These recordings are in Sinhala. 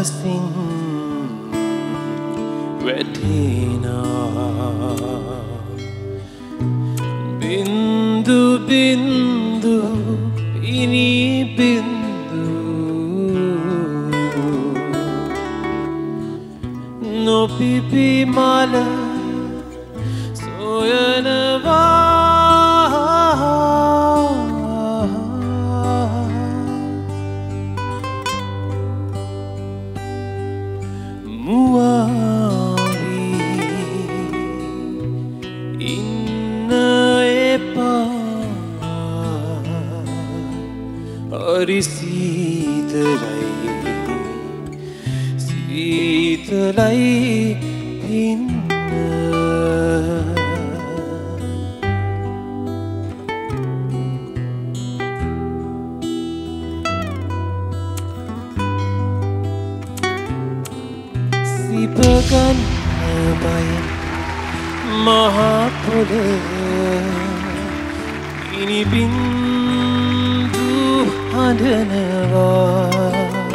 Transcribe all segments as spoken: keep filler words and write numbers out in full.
මනසින් වැටෙනා බින්දු බින්දු පිනි බින්දු නොපිපි මල සොයනවා සීතලයි සීතලයි ඉන්න සිපගන්න බය මහා පොළොව ඉනිබින් හඬනවා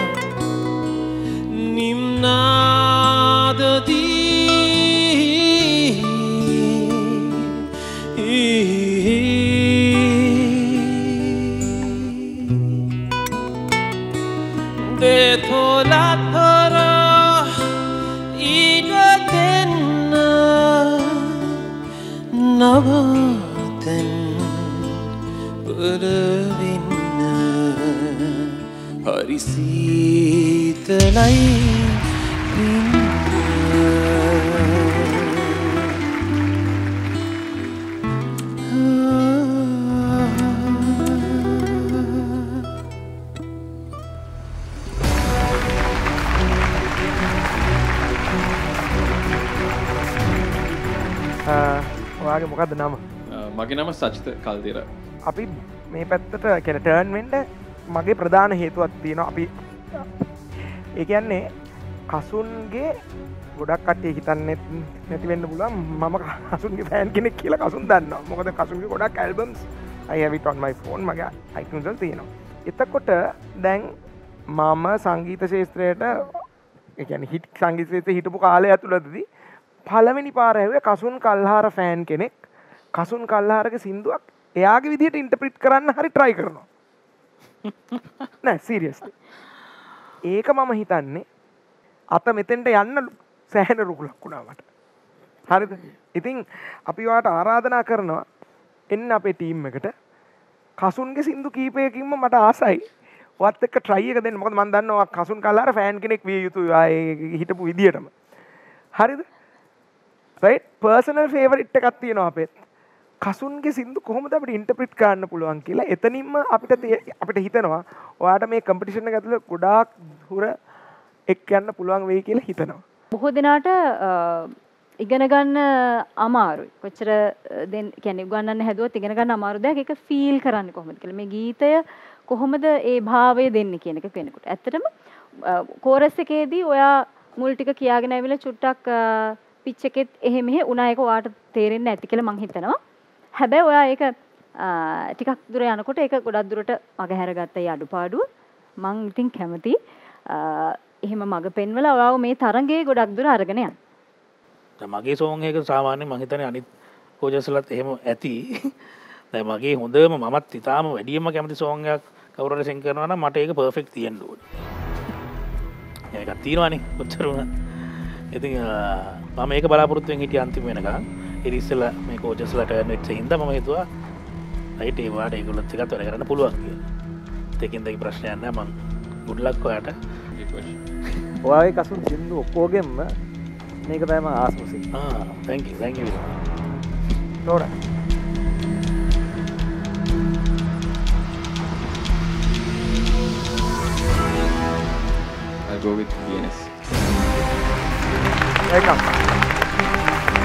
නිම්නාදදී දෙතොලතර ඊට දෙන්න නවතන් පරවින්න හරි සීතලයි ඉන්න ඔයාගේ මොකක්ද නම? මගේ නම සචිත කල්දිර. අපි මේ පැත්තට කියන ටර්න් වෙන්න මගේ ප්‍රධාන හේතුවක් තියෙනවා. අපි ඒ කියන්නේ කසුන්ගේ ගොඩක් කට්ටිය හිතන්නේ නැති වෙන්න පුළුවන් මම කසුන්ගේ ෆෑන් කෙනෙක් කියලා. කසුන් දන්නවා. මොකද කසුන්ගේ ගොඩක් albums I have it on my phone මගේ iTunes වල තියෙනවා. එතකොට දැන් මම සංගීත ශාස්ත්‍රයට ඒ කියන්නේ හිට් සංගීත ශාස්ත්‍රයේ හිටපු කාලය ඇතුළතදී පළවෙනි පාර ඇහුවේ කසුන් කල්හාර ෆෑන් කෙනෙක් කසුන් කල්හාරගේ සින්දුවක් එයාගේ විදිහට ඉන්ටර්ප්‍රිට් කරන්න හරි try කරනවා. නෑ සීරියස්ලි ඒක මම හිතන්නේ අත මෙතෙන්ට යන්න සෑහෙන රුකුලක් වුණා මට. හරිද? ඉතින් අපි ඔයාලට ආරාධනා කරනවා එන්න අපේ ටීම් එකට. කසුන්ගේ සින්දු කීපයකින්ම මට ආසයි ඔයත් එක්ක try එක දෙන්න. මොකද මම දන්නවා කසුන් කල්ලාර ෆෑන් කෙනෙක් විය යුතුයි ආයේ හිටපු විදියටම. හරිද? right personal favorite එකක් තියෙනවා අපේ. කසුන්ගේ සින්දු කොහොමද අපිට ඉන්ටර්ප්‍රිට් කරන්න පුළුවන් කියලා එතනින්ම අපිට අපිට හිතෙනවා ඔයාට මේ කම්පිටිෂන් එක ඇතුළේ ගොඩාක් දුර එක් යන්න පුළුවන් වෙයි කියලා හිතනවා. බොහෝ දෙනාට ඉගෙන ගන්න අමාරුයි. කොච්චර දෙන් කියන්නේ උගන්නන්න හැදුවත් ඉගෙන ගන්න අමාරු දෙයක් ඒක ෆීල් කරන්නේ කොහොමද කියලා. මේ ගීතය කොහොමද ඒ භාවය දෙන්නේ කියන එක කෙනෙකුට. ඇත්තටම කෝරස් එකේදී ඔයා මුල් ටික කියාගෙන ආවිලා චුට්ටක් පිච් එකෙත් එහෙ මෙහෙ උනා එක ඔයාට තේරෙන්නේ නැති කියලා මං හිතනවා. හැබැයි ඔයා ඒක ටිකක් දුර යනකොට ඒක ගොඩක් දුරට මග හැරගත්ත ඒ අඩුපාඩුව මං ඉතින් කැමතියි. එහෙම මග පෙන්වලා ඔයාව මේ තරඟේ ගොඩක් දුර අරගෙන යන්න. දැන් මගේ සෝන් එක සාමාන්‍යයෙන් මං හිතන්නේ අනිත් කෝචස්ලත් එහෙම ඇති. දැන් මගේ හොඳම මමත් ඉතාලම වැඩියෙන්ම කැමති සෝන් එකක් කවුරු හරි සෙන් කරනවා නම් මට ඒක පර්ෆෙක්ට් තියෙන්න ඕනේ. ඒකක් තියෙනවානේ කොච්චර වුණත්. ඉතින් මම මේක බලාපොරොත්තු වෙන් හිටිය අන්තිම වෙනකන්. ඉතින් ඉස්සෙල්ලා මේ කෝචස්ලා ටර්න් වෙච්ච හින්දා මම හිතුවා රයිට් ඒ වාට ඒගොල්ලොත් එකත් වැඩ කරන්න පුළුවන් කියලා. ඒකෙන් දෙක ප්‍රශ්නයක් නැහැ මං good luck ඔයාට. ඔයාගේ කසුන් සින්දු ඔක්කොගෙම මේක තමයි මම ආසම සින්දු. ආ thank you thank you. නෝරා I'll go with D N S. Welcome.